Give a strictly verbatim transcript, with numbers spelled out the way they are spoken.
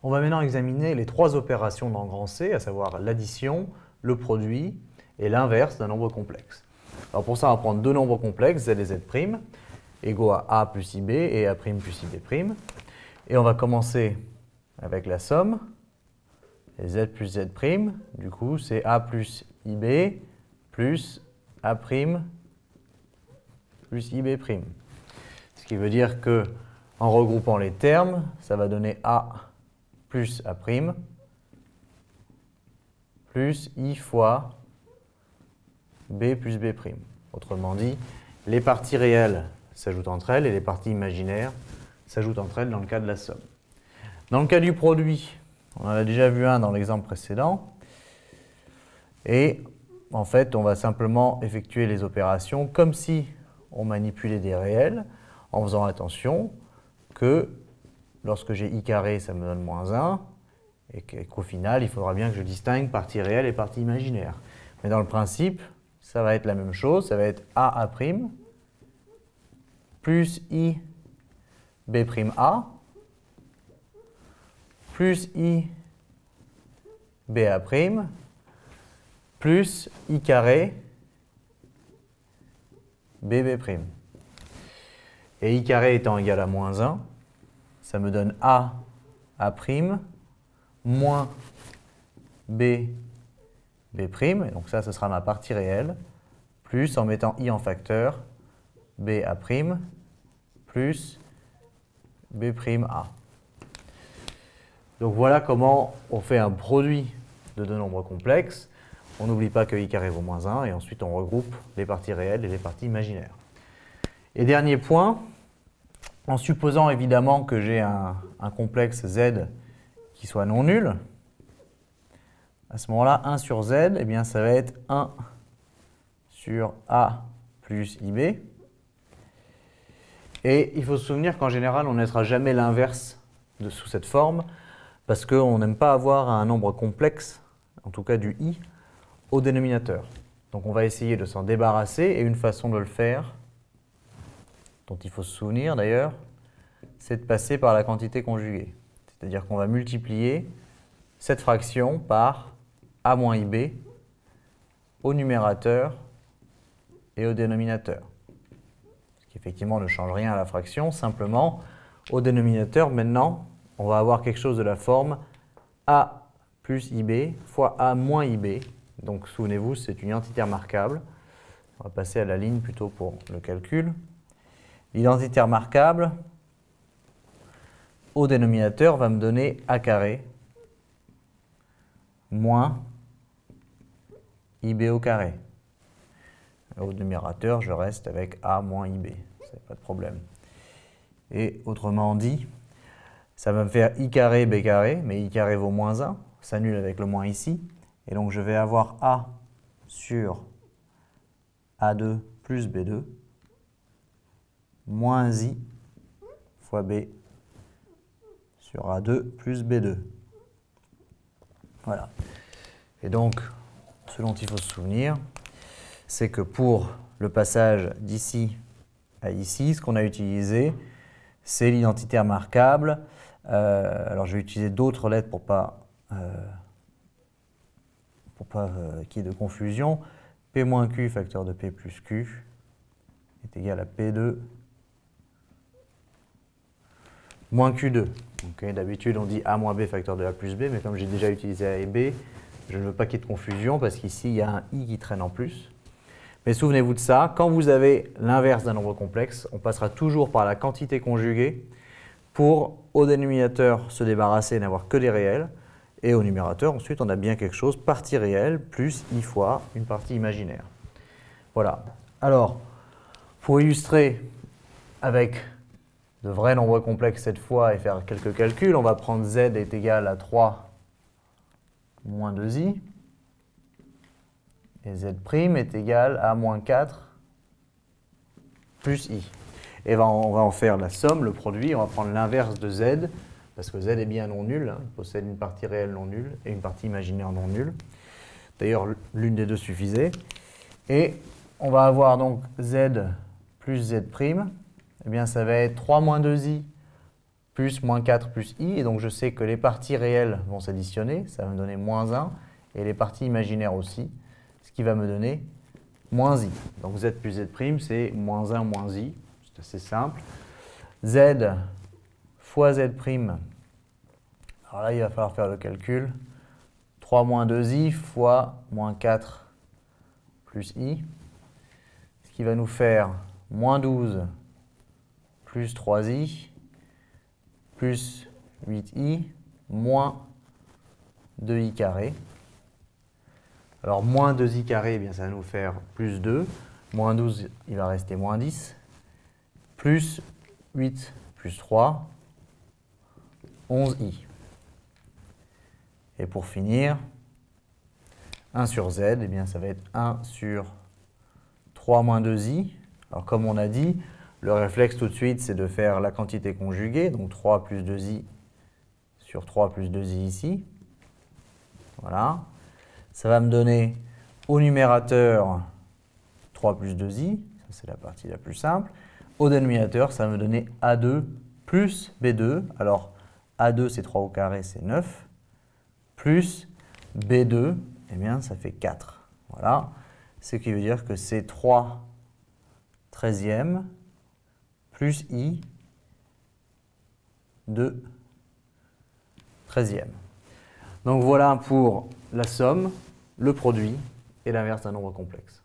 On va maintenant examiner les trois opérations dans grand C, à savoir l'addition, le produit et l'inverse d'un nombre complexe. Alors pour ça, on va prendre deux nombres complexes, z et z', égaux à a plus ib et a' plus ib'. Et on va commencer avec la somme, et z plus z', du coup c'est a plus ib plus a' plus ib'. Ce qui veut dire que, en regroupant les termes, ça va donner a plus a' plus i fois b plus b'. Autrement dit, les parties réelles s'ajoutent entre elles et les parties imaginaires s'ajoutent entre elles dans le cas de la somme. Dans le cas du produit, on en a déjà vu un dans l'exemple précédent. Et en fait, on va simplement effectuer les opérations comme si on manipulait des réels, en faisant attention que lorsque j'ai i carré, ça me donne moins un, et qu'au final, il faudra bien que je distingue partie réelle et partie imaginaire. Mais dans le principe, ça va être la même chose, ça va être a' plus i b'a plus i ba' plus i carré bb'. Et i carré étant égal à moins un, ça me donne a a' moins b b', et donc ça, ce sera ma partie réelle, plus en mettant i en facteur, ba' plus b'a'. Donc voilà comment on fait un produit de deux nombres complexes. On n'oublie pas que i carré vaut moins un, et ensuite on regroupe les parties réelles et les parties imaginaires. Et dernier point, en supposant évidemment que j'ai un, un complexe z qui soit non nul, à ce moment-là, un sur z, eh bien, ça va être un sur a plus ib. Et il faut se souvenir qu'en général, on ne mettra jamais l'inverse sous cette forme, parce qu'on n'aime pas avoir un nombre complexe, en tout cas du i, au dénominateur. Donc on va essayer de s'en débarrasser, et une façon de le faire, dont il faut se souvenir d'ailleurs, c'est de passer par la quantité conjuguée. C'est-à-dire qu'on va multiplier cette fraction par a moins ib au numérateur et au dénominateur. Ce qui effectivement ne change rien à la fraction, simplement au dénominateur, maintenant, on va avoir quelque chose de la forme a plus ib fois a moins ib. Donc souvenez-vous, c'est une identité remarquable. On va passer à la ligne plutôt pour le calcul. L'identité remarquable au dénominateur va me donner a carré moins ib au carré. Au numérateur, je reste avec a moins ib. C'est pas de problème. Et autrement dit, ça va me faire i carré b carré, mais i carré vaut moins un, s'annule avec le moins ici. Et donc je vais avoir a sur a deux plus b deux moins i fois b sur a deux plus b deux. Voilà. Et donc, ce dont il faut se souvenir, c'est que pour le passage d'ici à ici, ce qu'on a utilisé, c'est l'identité remarquable. Euh, alors, je vais utiliser d'autres lettres pour pas, euh, pour pas euh, qu'il y ait de confusion. P moins Q facteur de P plus Q est égal à P deux moins Q deux. Okay, d'habitude, on dit A moins B facteur de A plus B, mais comme j'ai déjà utilisé A et B, je ne veux pas qu'il y ait de confusion parce qu'ici, il y a un I qui traîne en plus. Mais souvenez-vous de ça, quand vous avez l'inverse d'un nombre complexe, on passera toujours par la quantité conjuguée pour, au dénominateur, se débarrasser et n'avoir que des réels. Et au numérateur, ensuite, on a bien quelque chose, partie réelle, plus I fois une partie imaginaire. Voilà. Alors, pour illustrer avec de vrais nombres complexes cette fois et faire quelques calculs, on va prendre z est égal à trois moins deux i. Et z' est égal à moins quatre plus i. Et on va en faire la somme, le produit, on va prendre l'inverse de z, parce que z est bien non nul, hein, il possède une partie réelle non nulle et une partie imaginaire non nulle. D'ailleurs, l'une des deux suffisait. Et on va avoir donc z plus z', eh bien ça va être trois moins deux i plus moins quatre plus i. Et donc, je sais que les parties réelles vont s'additionner. Ça va me donner moins un. Et les parties imaginaires aussi. Ce qui va me donner moins i. Donc, z plus z', c'est moins un moins i. C'est assez simple. Z fois z'. Alors là, il va falloir faire le calcul. trois moins deux i fois moins quatre plus i. Ce qui va nous faire moins douze plus trois i plus huit i moins deux i carré. Alors, moins deux i carré, eh bien, ça va nous faire plus deux. Moins douze, il va rester moins dix. Plus huit plus trois, onze i. Et pour finir, un sur z, eh bien, ça va être un sur trois moins deux i. Alors, comme on a dit, le réflexe tout de suite, c'est de faire la quantité conjuguée. Donc, trois plus deux i sur trois plus deux i ici. Voilà. Ça va me donner au numérateur trois plus deux i. Ça, c'est la partie la plus simple. Au dénominateur, ça va me donner a deux plus b deux. Alors, a deux, c'est trois au carré, c'est neuf. Plus b deux, eh bien, ça fait quatre. Voilà. Ce qui veut dire que c'est trois treizièmes plus i de treizième. Donc voilà pour la somme, le produit et l'inverse d'un nombre complexe.